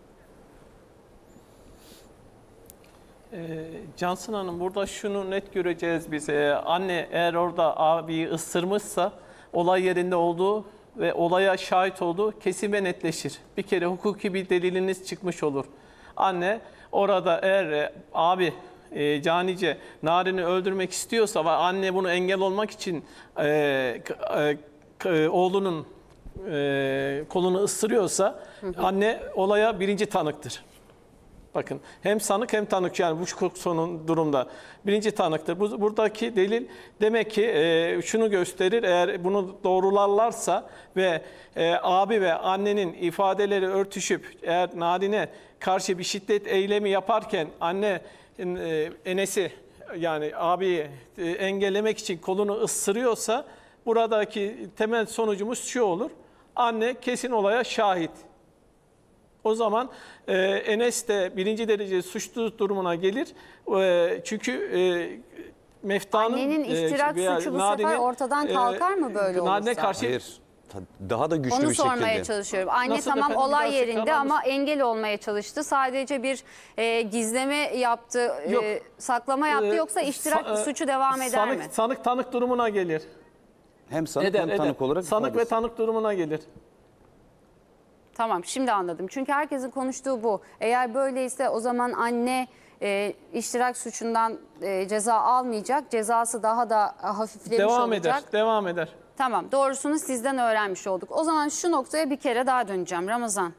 Ee, Cansın Hanım, burada şunu net göreceğiz biz. Ee, anne eğer orada abiyi ısırmışsa olay yerinde olduğu ve olaya şahit olduğu kesin ve netleşir. Bir kere hukuki bir deliliniz çıkmış olur. Anne orada eğer e, abi e, canice Narin'i öldürmek istiyorsa ve anne bunu engel olmak için e, e, e, oğlunun e, kolunu ısırıyorsa hı hı. anne olaya birinci tanıktır. Bakın hem sanık hem tanık, yani bu sonun durumda birinci tanıktır. Bu, buradaki delil demek ki e, şunu gösterir: eğer bunu doğrularlarsa ve e, abi ve annenin ifadeleri örtüşüp eğer Narin'e karşı bir şiddet eylemi yaparken anne e, Enes'i, yani abiyi e, engellemek için kolunu ısırıyorsa buradaki temel sonucumuz şu olur: anne kesin olaya şahit. O zaman e, Enes de birinci derece suçlu durumuna gelir. E, çünkü e, Mefta'nın... Annenin iştirak e, suçu bu Narin'e, sefer ortadan kalkar mı böyle olursa? Narin'e karşı... Hayır. Daha da güçlü Onu bir şekilde. Onu sormaya çalışıyorum. Anne Nasıl tamam efendim, olay biraz yerinde tekrarlar ama mısın? engel olmaya çalıştı. Sadece bir e, gizleme yaptı, Yok. e, saklama yaptı. Ee, Yoksa iştirak sa- suçu devam eder sanık, mi? Sanık tanık durumuna gelir. Hem sanık Eder, hem eder. tanık olarak. Sanık ifadesi. ve tanık durumuna gelir. Tamam, şimdi anladım. Çünkü herkesin konuştuğu bu. Eğer böyleyse o zaman anne e, iştirak suçundan e, ceza almayacak. Cezası daha da hafiflemiş Devam olacak. eder, devam eder. Tamam, doğrusunu sizden öğrenmiş olduk. O zaman şu noktaya bir kere daha döneceğim Ramazan.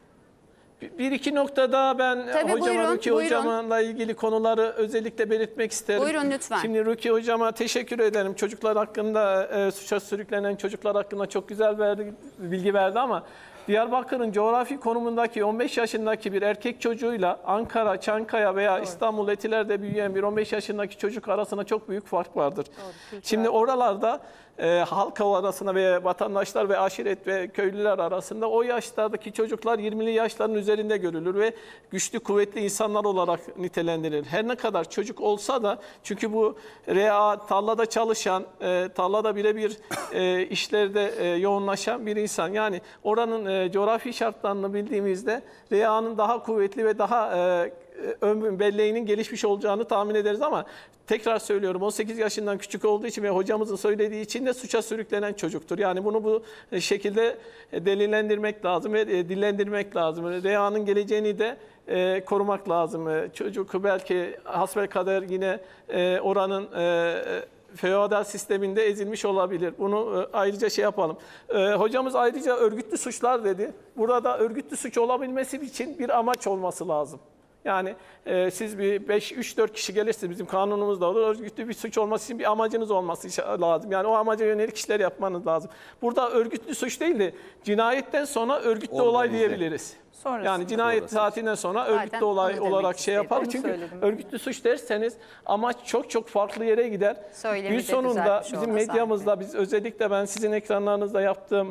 Bir, bir iki noktada ben Tabii, hocama, buyurun, Rukiye buyurun. hocamla ilgili konuları özellikle belirtmek isterim. Buyurun lütfen. Şimdi Rukiye hocama teşekkür ederim. Çocuklar hakkında, e, suça sürüklenen çocuklar hakkında çok güzel verdi, bilgi verdi ama Diyarbakır'ın coğrafi konumundaki on beş yaşındaki bir erkek çocuğuyla Ankara, Çankaya veya Doğru. İstanbul Etiler'de büyüyen bir on beş yaşındaki çocuk arasında çok büyük fark vardır. Doğru, Şimdi oralarda e, halk arasında ve vatandaşlar ve aşiret ve köylüler arasında o yaşlardaki çocuklar yirmili yaşların üzerinde görülür ve güçlü, kuvvetli insanlar olarak nitelendirilir. Her ne kadar çocuk olsa da, çünkü bu rea, tarlada çalışan, e, tarlada birebir e, işlerde e, yoğunlaşan bir insan. Yani oranın e, coğrafi şartlarını bildiğimizde rea'nın daha kuvvetli ve daha e, ön belleğinin gelişmiş olacağını tahmin ederiz ama tekrar söylüyorum, on sekiz yaşından küçük olduğu için ve hocamızın söylediği için de suça sürüklenen çocuktur. Yani bunu bu şekilde delillendirmek lazım ve dillendirmek lazım. Rea'nın geleceğini de e, korumak lazım. Çocuk belki hasbelkader yine e, oranın e, feodal sisteminde ezilmiş olabilir. Bunu ayrıca şey yapalım. E, hocamız ayrıca örgütlü suçlar dedi. Burada örgütlü suç olabilmesi için bir amaç olması lazım. Yani e, siz bir beş üç dört kişi gelirsiniz, bizim kanunumuzda olur. Örgütlü bir suç olması için bir amacınız olması lazım. Yani o amaca yönelik işler yapmanız lazım. Burada örgütlü suç değil de cinayetten sonra örgütlü Organize. olay diyebiliriz. Sonrasında. Yani cinayet Sonrası. saatinden sonra örgütlü Zaten olay onu olarak demek şey istedim. yapar. Onu Çünkü söyledim. örgütlü suç derseniz amaç çok çok farklı yere gider. Söylemi Gün de sonunda düzeltmiş bizim oldu medyamızda, biz özellikle ben sizin ekranlarınızda yaptığım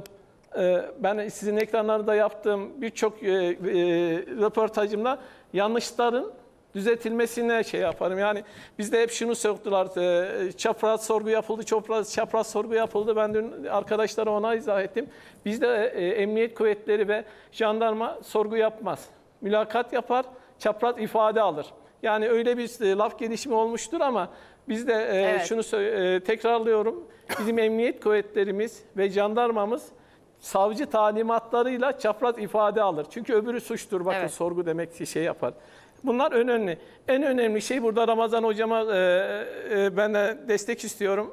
ben sizin ekranlarında yaptığım birçok e, e, röportajımda yanlışların düzeltilmesine şey yaparım. Yani bizde hep şunu soktular, e, çapraz sorgu yapıldı, çapraz, çapraz sorgu yapıldı. Ben dün arkadaşlara ona izah ettim. Bizde e, emniyet kuvvetleri ve jandarma sorgu yapmaz. Mülakat yapar, çapraz ifade alır. Yani öyle bir e, laf gelişimi olmuştur ama biz de e, Evet. şunu e, tekrarlıyorum. Bizim emniyet kuvvetlerimiz ve jandarmamız savcı talimatlarıyla çapraz ifade alır. Çünkü öbürü suçtur. Bakın Evet. sorgu demek ki şey yapar. Bunlar önemli. En önemli şey burada Ramazan hocama e, e, ben de destek istiyorum.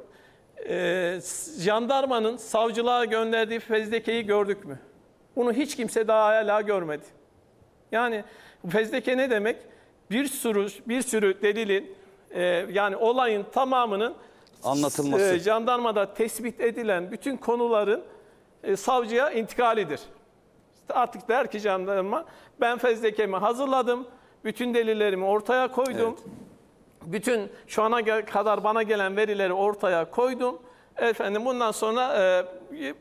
E, jandarmanın savcılığa gönderdiği fezlekeyi gördük mü? Bunu hiç kimse daha hala görmedi. Yani fezleke ne demek? Bir sürü bir sürü delilin e, yani olayın tamamının Anlatılması. e, jandarmada tespit edilen bütün konuların e, savcıya intikalidir. İşte artık der ki jandarma, ben fezlekemi hazırladım, bütün delillerimi ortaya koydum. Evet. Bütün şu ana gel- kadar bana gelen verileri ortaya koydum. Efendim bundan sonra e,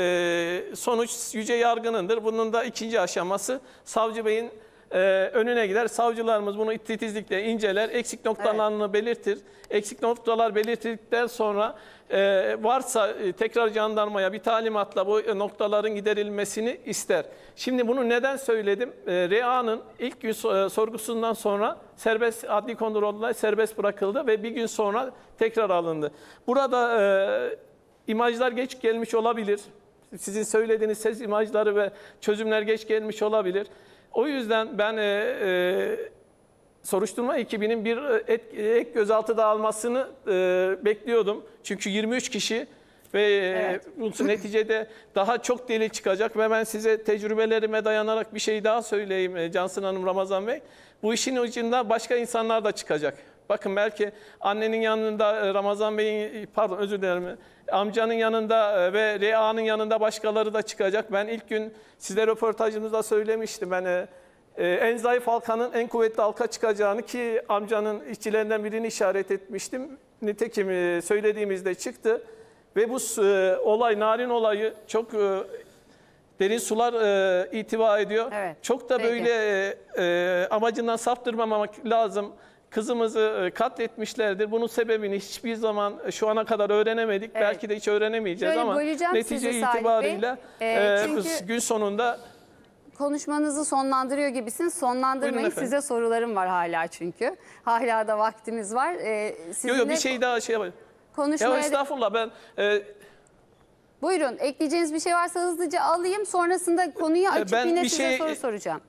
e, sonuç yüce yargınındır. Bunun da ikinci aşaması savcı beyin e, önüne gider. Savcılarımız bunu titizlikle inceler, eksik noktalarını belirtir. Eksik noktalar belirtildikten sonra e, varsa e, tekrar jandarmaya bir talimatla bu noktaların giderilmesini ister. Şimdi bunu neden söyledim? E, R A'nın ilk gün so- e, sorgusundan sonra serbest adli kontrolle serbest bırakıldı ve bir gün sonra tekrar alındı. Burada e, imajlar geç gelmiş olabilir. Sizin söylediğiniz ses imajları ve çözümler geç gelmiş olabilir. O yüzden ben e, e, soruşturma ekibinin bir et, ek gözaltıda almasını e, bekliyordum. Çünkü yirmi üç kişi ve Evet. e, neticede daha çok delil çıkacak ve ben size tecrübelerime dayanarak bir şey daha söyleyeyim e, Cansın Hanım, Ramazan Bey. Bu işin ucunda başka insanlar da çıkacak. Bakın belki annenin yanında e, Ramazan Bey'in, pardon özür dilerim, amcanın yanında e, ve R A'nın yanında başkaları da çıkacak. Ben ilk gün size röportajımızda söylemiştim. Ben e, e, en zayıf halkanın en kuvvetli halka çıkacağını, ki amcanın işçilerinden birini işaret etmiştim. Nitekim e, söylediğimizde çıktı. Ve bu e, olay, Narin olayı çok e, derin sular e, itibar ediyor. Evet, Çok da peki. böyle e, e, amacından saptırmamak lazım. Kızımızı e, katletmişlerdir. Bunun sebebini hiçbir zaman şu ana kadar öğrenemedik. Evet. Belki de hiç öğrenemeyeceğiz Şöyle ama böleceğim netice sizi Salih Bey. itibarıyla E, e, çünkü- gün sonunda Konuşmanızı sonlandırıyor gibisiniz. Sonlandırmayın. Buyurun efendim. Size sorularım var hala çünkü. Hala da vaktimiz var. Ee, sizinle yok yok bir şey daha şey yapayım. Ya konuşmaya... estağfurullah ben e, Buyurun, ekleyeceğiniz bir şey varsa hızlıca alayım. Sonrasında konuyu açıp ben yine bir size şey- soru soracağım.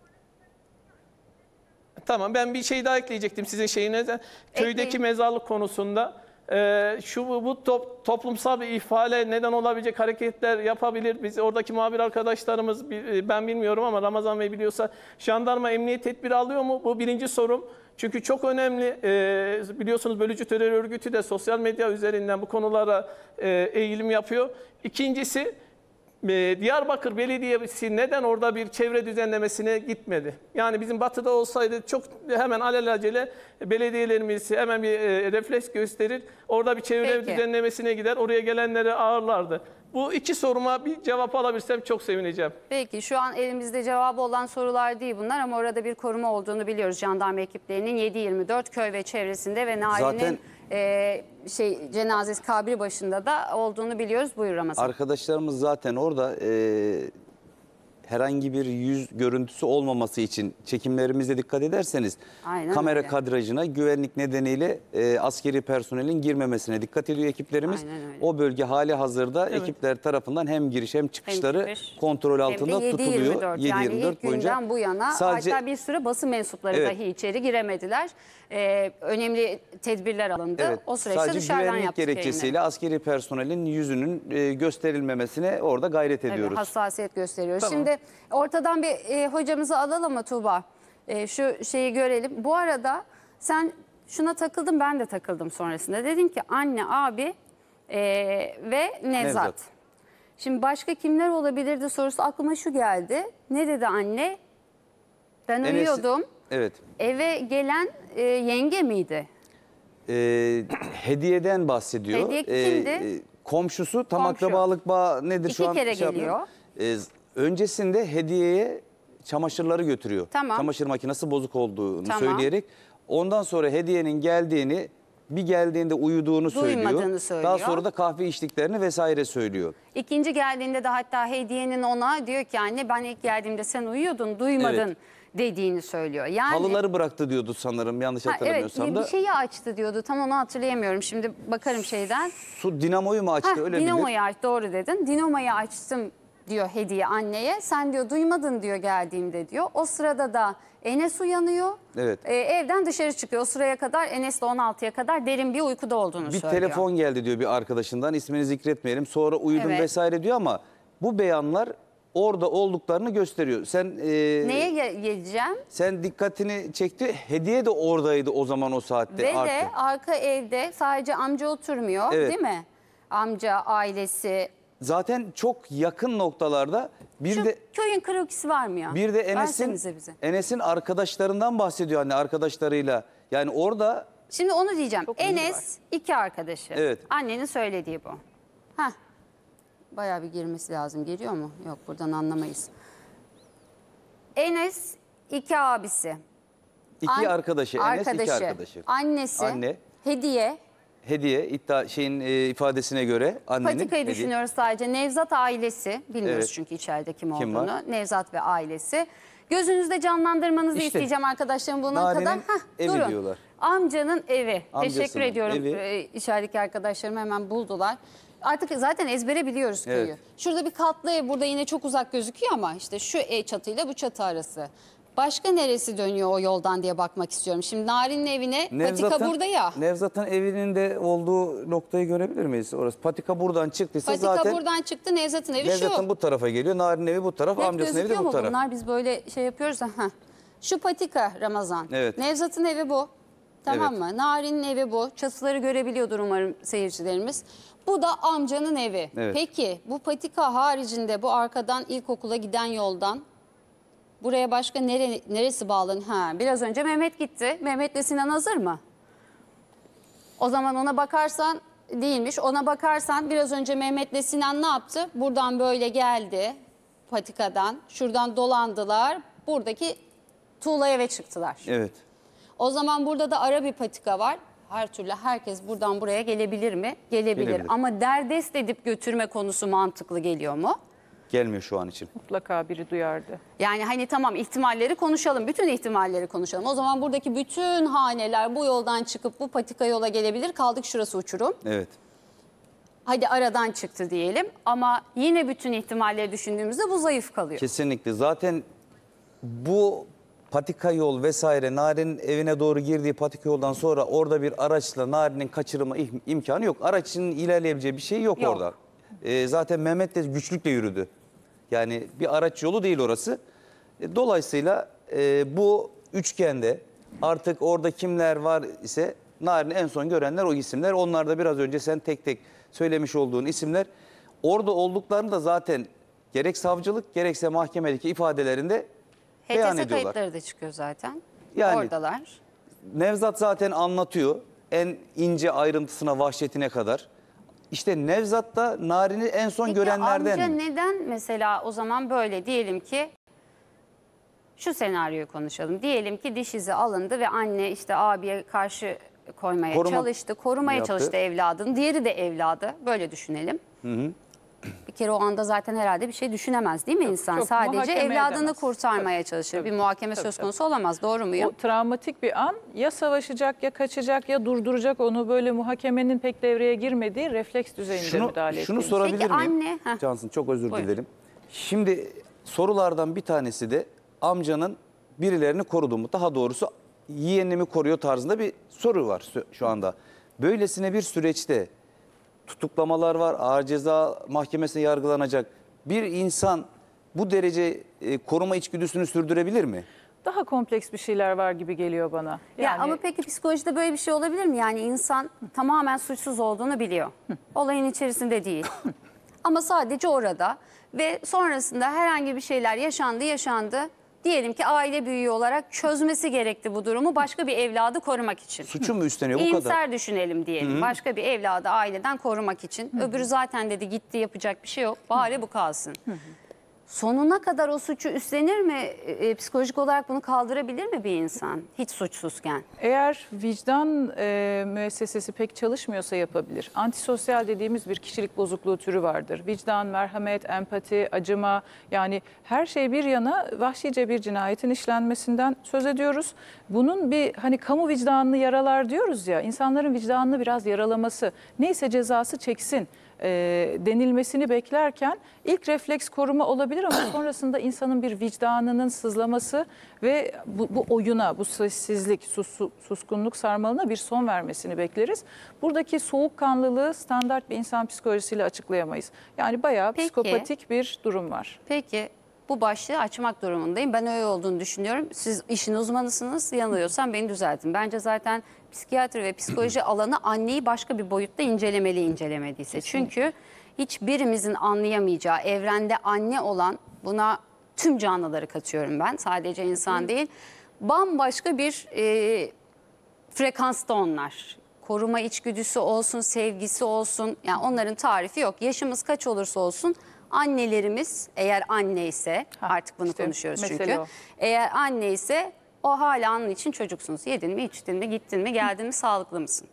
Tamam, ben bir şey daha ekleyecektim sizin şeyinize. Köydeki Ekleyin. mezarlık konusunda e, şu bu, bu top- toplumsal bir ihale neden olabilecek hareketler yapabilir. Biz oradaki muhabir arkadaşlarımız, bi- ben bilmiyorum ama Ramazan Bey biliyorsa, jandarma emniyet tedbiri alıyor mu? Bu birinci sorum. Çünkü çok önemli, e, biliyorsunuz bölücü terör örgütü de sosyal medya üzerinden bu konulara e, eğilim yapıyor. İkincisi, Ee, Diyarbakır Belediyesi neden orada bir çevre düzenlemesine gitmedi? Yani bizim batıda olsaydı çok hemen alelacele belediyelerimiz hemen bir e, refleks gösterir. Orada bir çevre Peki. düzenlemesine gider, oraya gelenleri ağırlardı. Bu iki soruma bir cevap alabilsem çok sevineceğim. Peki, şu an elimizde cevabı olan sorular değil bunlar ama orada bir koruma olduğunu biliyoruz. Jandarma ekiplerinin yedi yirmi dört köy ve çevresinde ve Nari'nin Zaten- e, şey cenazesi kabri başında da olduğunu biliyoruz. Buyur Ramazan. Arkadaşlarımız zaten orada e, herhangi bir yüz görüntüsü olmaması için çekimlerimizde dikkat ederseniz Aynen kamera öyle. kadrajına güvenlik nedeniyle e, askeri personelin girmemesine dikkat ediyor ekiplerimiz. Aynen öyle. O bölge hali hazırda ekipler tarafından hem giriş hem çıkışları Hem giriş, kontrol Hem altında de yedi tutuluyor. yirmi dört yani ilk günden bu yana Sadece hatta bir süre basın mensupları Evet. dahi içeri giremediler. Ee, önemli tedbirler alındı. Evet, O süreçte sadece dışarıdan güvenlik yaptık gerekçesiyle yayını. askeri personelin yüzünün e, gösterilmemesine orada gayret Tabii, ediyoruz. hassasiyet gösteriyoruz. Tamam. Şimdi ortadan bir e, hocamızı alalım mı Tuğba? E, şu şeyi görelim. Bu arada sen şuna takıldın, ben de takıldım sonrasında. Dedin ki anne, abi e, ve Nevzat. Nevzat. Şimdi başka kimler olabilirdi sorusu aklıma şu geldi. Ne dedi anne? Ben Enes- uyuyordum. Evet. Eve gelen e, yenge miydi? e, hediyeden bahsediyor. Hediye kimdi? komşusu tam Komşu. akrabalık bağı nedir İki şu an? kere şey yapmıyorum. geliyor. E, öncesinde hediyeye çamaşırları götürüyor. Tamam. Çamaşır makinesi bozuk olduğunu Tamam. söyleyerek. Ondan sonra hediyenin geldiğini, bir geldiğinde uyuduğunu söylüyor. Duymadığını söylüyor. Daha sonra da kahve içtiklerini vesaire söylüyor. İkinci geldiğinde de hatta hediyenin ona diyor ki anne ben ilk geldiğimde sen uyuyordun, duymadın Evet. dediğini söylüyor. Yani Halıları bıraktı diyordu sanırım, yanlış Ha, evet, hatırlamıyorsam bir da. şeyi açtı diyordu. Tam onu hatırlayamıyorum. Şimdi bakarım şeyden. Su dinamoyu mu açtı Hah, öyle bilir. dinamoyu aç, doğru dedin. Dinamoyu açtım diyor Hediye anneye. Sen diyor duymadın diyor geldiğimde diyor. O sırada da Enes uyanıyor. Evet. Ee, evden dışarı çıkıyor. O sıraya kadar Enes de on altıya kadar derin bir uykuda olduğunu Bir söylüyor. telefon geldi diyor bir arkadaşından, ismini zikretmeyelim. Sonra uyudum Evet. vesaire diyor ama bu beyanlar orada olduklarını gösteriyor. Sen e, Neye ge- geleceğim? sen dikkatini çekti. Hediye de oradaydı o zaman o saatte Ve artık. de arka evde sadece amca oturmuyor Evet. değil mi? Amca, ailesi. Zaten çok yakın noktalarda bir Şu de köyün krokisi var mı ya? bir de Enes'in Versenize bize. Enes'in arkadaşlarından bahsediyor anne, arkadaşlarıyla. Yani orada Şimdi onu diyeceğim. Çok bilgi Enes iki arkadaşı. Evet. Annenin söylediği bu. Heh. Bayağı bir girmesi lazım. Geliyor mu? Yok, buradan anlamayız. Enes iki abisi. iki An- arkadaşı, Enes iki arkadaşı. Annesi. Anne. Hediye. Hediye iddia şeyin e, ifadesine göre annenin Patikayı hediye- düşünüyoruz sadece. Nevzat ailesi. Bilmiyoruz Evet. çünkü içeride kim, Kim olduğunu. var? Nevzat ve ailesi. Gözünüzde canlandırmanızı İşte, isteyeceğim arkadaşlarım buna Nari'nin kadar. Heh, evi durun. diyorlar. Amcanın evi. Amcasının Teşekkür ediyorum. evi. Ee, içerideki arkadaşlarım hemen buldular. Artık zaten ezbere biliyoruz köyü. Evet. Şurada bir katlı ev, burada yine çok uzak gözüküyor ama işte şu ev çatıyla bu çatı arası. Başka neresi dönüyor o yoldan diye bakmak istiyorum. Şimdi Nari'nin evine patika burada ya. Nevzat'ın evinin de olduğu noktayı görebilir miyiz? Orası patika buradan çıktıysa Patika zaten buradan çıktı, Nevzat'ın evi Nevzat'ın şu. bu tarafa geliyor. Narin'in evi bu taraf, Net amcasının evi de gözüküyor bu mu taraf. bunlar? Biz böyle şey yapıyoruz da. Heh. Şu patika Ramazan. Evet. Nevzat'ın evi bu. Tamam Evet. mı? Narin'in evi bu. Çatıları görebiliyordur umarım seyircilerimiz. Bu da amcanın evi. Evet. Peki bu patika haricinde bu arkadan ilkokula giden yoldan buraya başka nere, neresi bağlanıyor? Ha, biraz önce Mehmet gitti. Mehmet'le Sinan hazır mı? O zaman ona bakarsan değilmiş. Ona bakarsan biraz önce Mehmet'le Sinan ne yaptı? Buradan böyle geldi patikadan. Şuradan dolandılar. Buradaki tuğla eve çıktılar. Evet. O zaman burada da ara bir patika var. Her türlü herkes buradan buraya gelebilir mi? Gelebilir. Gelebilir. Ama derdest edip götürme konusu mantıklı geliyor mu? Gelmiyor şu an için. Mutlaka biri duyardı. Yani hani tamam, ihtimalleri konuşalım. Bütün ihtimalleri konuşalım. O zaman buradaki bütün haneler bu yoldan çıkıp bu patika yola gelebilir. Kaldık şurası uçurum. Evet. Hadi aradan çıktı diyelim. Ama yine bütün ihtimalleri düşündüğümüzde bu zayıf kalıyor. Kesinlikle. Zaten bu patika yol vesaire, Narin'in evine doğru girdiği patika yoldan sonra orada bir araçla Narin'in kaçırılma im- imkanı yok. Araçın ilerleyebileceği bir şey yok, Yok. orada. Ee, zaten Mehmet de güçlükle yürüdü. Yani bir araç yolu değil orası. E, dolayısıyla e, bu üçgende artık orada kimler var ise Narin'i en son görenler o isimler. Onlar da biraz önce sen tek tek söylemiş olduğun isimler. Orada olduklarını da zaten gerek savcılık gerekse mahkemedeki ifadelerinde beyan H T S ediyorlar. kayıtları da çıkıyor zaten. Yani- Oradalar. Nevzat zaten anlatıyor en ince ayrıntısına, vahşetine kadar. İşte Nevzat da Narin'i en son Peki görenlerden. amca neden mesela o zaman böyle diyelim ki şu senaryoyu konuşalım. Diyelim ki diş izi alındı ve anne işte abiye karşı koymaya Koruma çalıştı. Korumaya yaptı. çalıştı evladını. Diğeri de evladı. Böyle düşünelim. Bir kere o anda zaten herhalde bir şey düşünemez değil mi insan? yok, Sadece muhakeme evladını edemez. kurtarmaya çalışır. tabii. Bir muhakeme Tabii, söz tabii. konusu olamaz. Doğru muyum? O travmatik bir an, ya savaşacak ya kaçacak ya durduracak, onu böyle muhakemenin pek devreye girmediği refleks düzeyinde Şunu, müdahale şunu ettiğimiz. sorabilir Peki miyim? anne, heh. Cansın, çok özür Buyur. dilerim. Şimdi sorulardan bir tanesi de amcanın birilerini korudu mu? Daha doğrusu yeğenimi koruyor tarzında bir soru var şu- şu anda. Böylesine bir süreçte tutuklamalar var, ağır ceza mahkemesine yargılanacak. Bir insan bu derece e, koruma içgüdüsünü sürdürebilir mi? Daha kompleks bir şeyler var gibi geliyor bana. Ya ama peki psikolojide böyle bir şey olabilir mi? Yani insan tamamen suçsuz olduğunu biliyor. Olayın içerisinde değil. Ama sadece orada ve sonrasında herhangi bir şeyler yaşandı yaşandı. Diyelim ki aile büyüğü olarak çözmesi gerekti bu durumu başka bir evladı korumak için. Suçu mu üstleniyor bu kadar? İyimser düşünelim diyelim. Başka bir evladı aileden korumak için. Öbürü zaten dedi gitti, yapacak bir şey yok. Bari bu kalsın. Sonuna kadar o suçu üstlenir mi? E, psikolojik olarak bunu kaldırabilir mi bir insan hiç suçsuzken? Eğer vicdan e, müessesesi pek çalışmıyorsa yapabilir. Antisosyal dediğimiz bir kişilik bozukluğu türü vardır. Vicdan, merhamet, empati, acıma, yani her şey bir yana vahşice bir cinayetin işlenmesinden söz ediyoruz. Bunun bir hani kamu vicdanını yaralar diyoruz ya, insanların vicdanını biraz yaralaması, neyse cezası çeksin. e, denilmesini beklerken ilk refleks koruma olabilir ama sonrasında insanın bir vicdanının sızlaması ve bu, bu oyuna, bu sessizlik, sus, suskunluk sarmalına bir son vermesini bekleriz. Buradaki soğukkanlılığı standart bir insan psikolojisiyle açıklayamayız. Yani bayağı Peki. psikopatik bir durum var. Peki bu başlığı açmak durumundayım. Ben öyle olduğunu düşünüyorum. Siz işin uzmanısınız. Yanılıyorsam beni düzeltin. Bence zaten psikiyatri ve psikoloji alanı anneyi başka bir boyutta incelemeli incelemediyse. Çünkü hiçbirimizin anlayamayacağı evrende anne olan, buna tüm canlıları katıyorum ben. Sadece insan değil. Bambaşka bir e, frekansta onlar. Koruma içgüdüsü olsun, sevgisi olsun. Yani onların tarifi yok. Yaşımız kaç olursa olsun annelerimiz, eğer anne ise, Ha, artık bunu işte konuşuyoruz mesele çünkü. o. Eğer anne ise o hala anın için çocuksunuz. Yedin mi, içtin mi, gittin mi, geldin mi, sağlıklı mısın?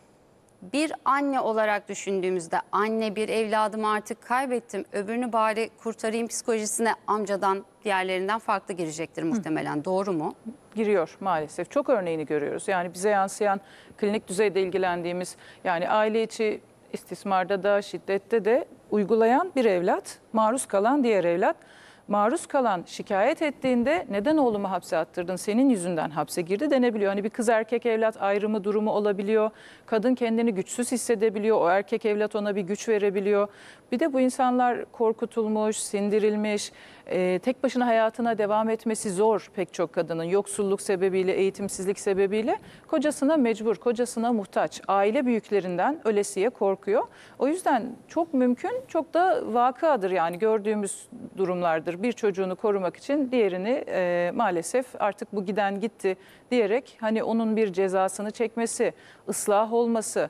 Bir anne olarak düşündüğümüzde anne bir evladımı artık kaybettim, öbürünü bari kurtarayım psikolojisine amcadan, diğerlerinden farklı girecektir muhtemelen. Doğru mu? Giriyor maalesef. Çok örneğini görüyoruz. Yani bize yansıyan klinik düzeyde ilgilendiğimiz, yani aile içi istismarda da şiddette de uygulayan bir evlat, maruz kalan diğer evlat. Maruz kalan şikayet ettiğinde neden oğlumu hapse attırdın, senin yüzünden hapse girdi denebiliyor. Hani bir kız erkek evlat ayrımı durumu olabiliyor. Kadın kendini güçsüz hissedebiliyor. O erkek evlat ona bir güç verebiliyor. Bir de bu insanlar korkutulmuş, sindirilmiş, e, tek başına hayatına devam etmesi zor pek çok kadının. Yoksulluk sebebiyle, eğitimsizlik sebebiyle kocasına mecbur, kocasına muhtaç. Aile büyüklerinden ölesiye korkuyor. O yüzden çok mümkün, çok da vakıadır yani gördüğümüz durumlardır. Bir çocuğunu korumak için diğerini e, maalesef artık bu giden gitti diyerek hani onun bir cezasını çekmesi, ıslah olması,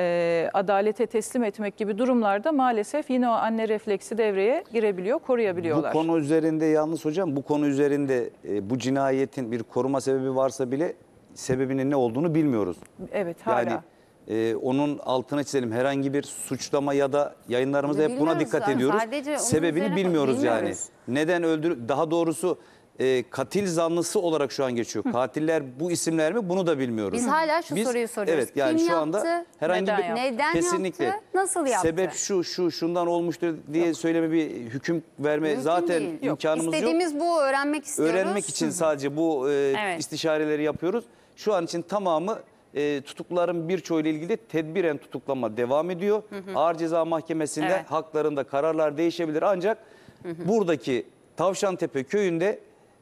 e, adalete teslim etmek gibi durumlarda maalesef yine o anne refleksi devreye girebiliyor, koruyabiliyorlar. Bu konu üzerinde yalnız hocam, bu konu üzerinde e, bu cinayetin bir koruma sebebi varsa bile sebebinin ne olduğunu bilmiyoruz. Evet, hala. Yani e, onun altına çizelim, herhangi bir suçlama ya da yayınlarımızda hep buna Bilmiyoruz dikkat zaten. ediyoruz. Sadece onun Sebebini üzerine bilmiyoruz yani. bilmiyoruz. Neden öldür, daha doğrusu e, katil zanlısı olarak şu an geçiyor. Katiller bu isimler mi, bunu da bilmiyoruz. Biz hala şu Biz- soruyu soruyoruz. Evet, yani Kim şu anda yaptı? herhangi Neden bir yaptı? Neden kesinlikle yaptı? Nasıl yaptı? sebep şu şu şundan olmuştur diye söyleme, bir hüküm verme Mümkün zaten değil. imkanımız yok. İstediğimiz bu, öğrenmek istiyoruz. Öğrenmek için sadece bu e, Evet. istişareleri yapıyoruz. Şu an için tamamı e, tutukluların birçoğuyla ilgili tedbiren tutuklama devam ediyor. Ağır Ceza Mahkemesi'nde Evet. haklarında kararlar değişebilir ancak buradaki Tavşantepe köyünde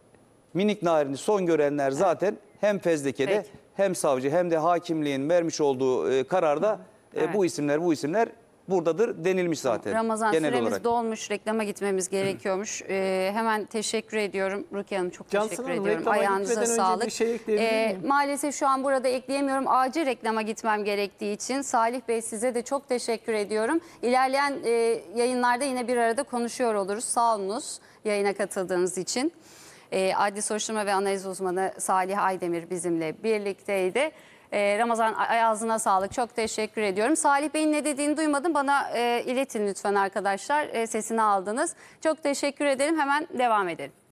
minik Narin'i son görenler zaten hem fezlekede Peki. hem savcı hem de hakimliğin vermiş olduğu e, kararda e, Evet. bu isimler bu isimler buradadır denilmiş zaten. Ramazan genel süremiz olarak. dolmuş, reklama gitmemiz gerekiyormuş. Ee, hemen teşekkür ediyorum. Rukiye Hanım çok Cansın teşekkür Hanım, ediyorum. reklama Ayağınıza gitmeden önce sağlık. bir şey ekleyebilir Ee, miyim? maalesef şu an burada ekleyemiyorum. Acil reklama gitmem gerektiği için. Salih Bey, size de çok teşekkür ediyorum. İlerleyen e, yayınlarda yine bir arada konuşuyor oluruz. Sağ olunuz yayına katıldığınız için. E, adli soruşturma ve analiz uzmanı Salih Aydemir bizimle birlikteydi. E, Ramazan, ağzına sağlık. Çok teşekkür ediyorum. Salih Bey'in ne dediğini duymadım. Bana e, iletin lütfen arkadaşlar. E, sesini aldınız. Çok teşekkür ederim. Hemen devam edelim.